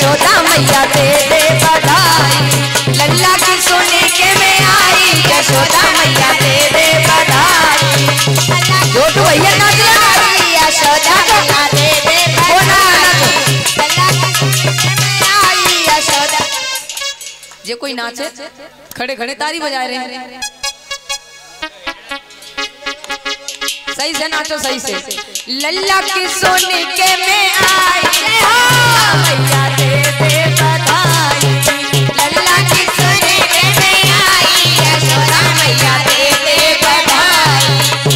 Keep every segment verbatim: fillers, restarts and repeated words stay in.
यशोदा मैया दे दे बधाई, लल्ला की सोने के में आई, यशोदा मैया दे दे बधाई। छोटू भैया नाच रहा, यशोदा मैया दे दे बधाई, लल्ला की सोने के में आई, यशोदा। ये कोई नाचे, खड़े खड़े ताली बजा रहे हैं। सही से नाचो, सही से। लल्ला की सोने के में आई, मैया दे दे बधाई, लल्ला की सोने के में आई, यशोदा मैया दे दे बधाई,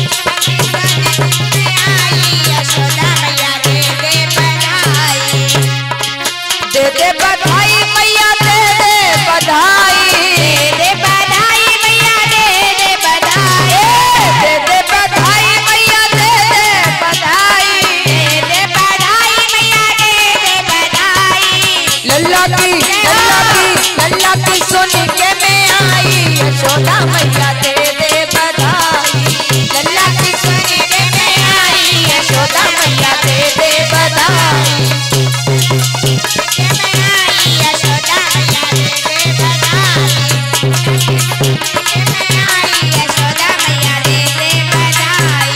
यशोदा मैया दे दे बधाई, दे दे बधाई मैया दे दे बधाई, दे दे बधाई मैया दे दे बधाई, दे दे बधाई मैया दे दे बधाई, दे दे बधाई मैया दे दे बधाई। लल्ला की लल्ला की लल्ला की सोने के में आई, यशोदा मैया दे दे बधाई, लल्ला की सोने के में आई, यशोदा मैया दे दे बधाई, यशोदा मैया दे दे बधाई, यशोदा मैया दे दे बधाई।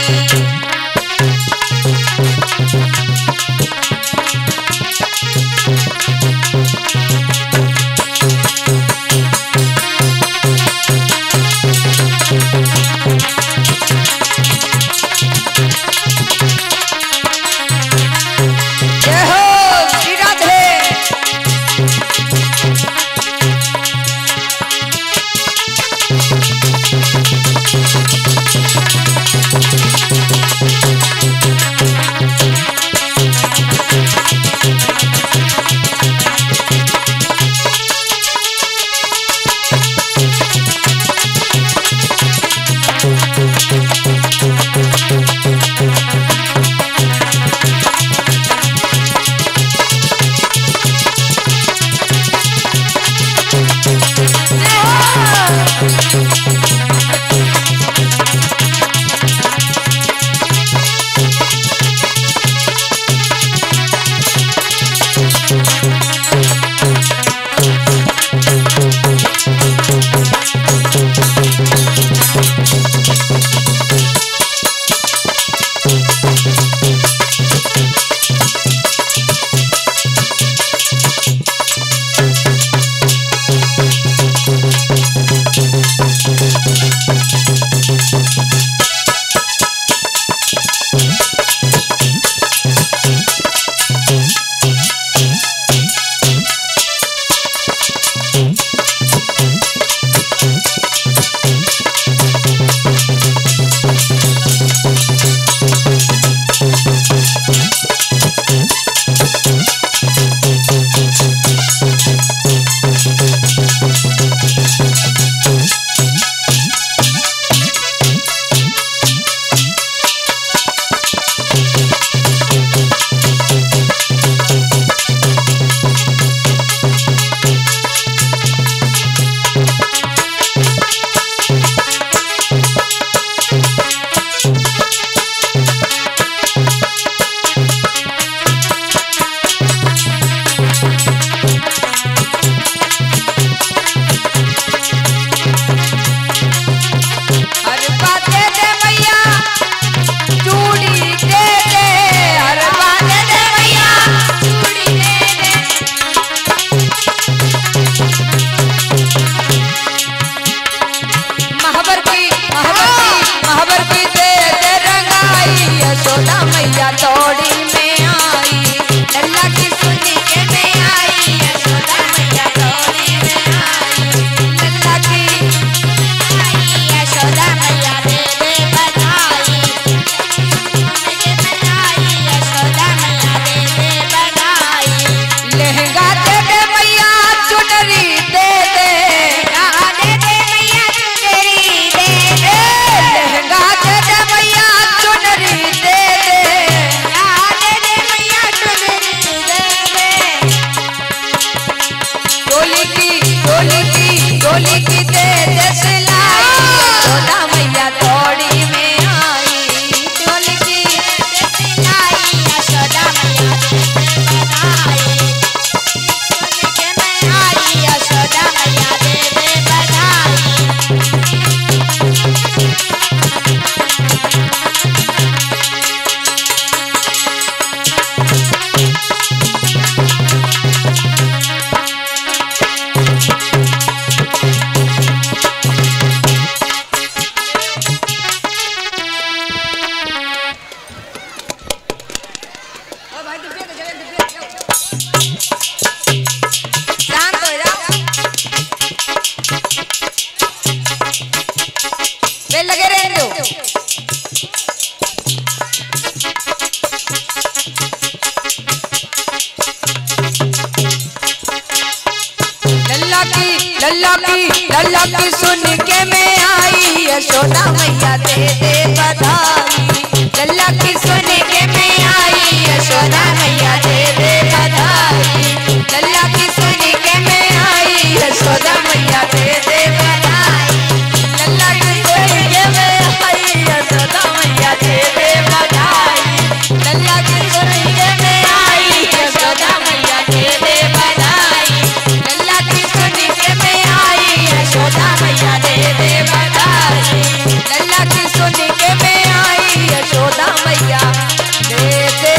लल्ला की लल्ला की सुन के मैं आई यशोदा मैया दे दे बधाई। लल्ला की सुन के मैं आई यशोदा मैया दे दे बधाई। लल्ला की सुन के मैं आई यशोदा मैया दे दे बधाई। लल्ला की सुन के मैं आई यशोदा मैया दे दे बधाई। लल्ला की सुन के मैं आई यशोदा मैया दे दे बधाई। लल्ला की सुन के मैं आई यशोदा मैया दे दे बधाई। लल्ला की सुन के मैं आई यशोदा मैया दे दे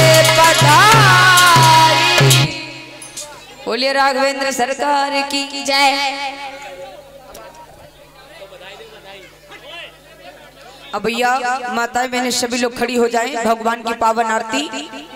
बधाई। बोलिए राघवेंद्र सरकार की जय। अब भैया माताएं बहनें सभी लोग खड़ी हो जाएं, भगवान की पावन आरती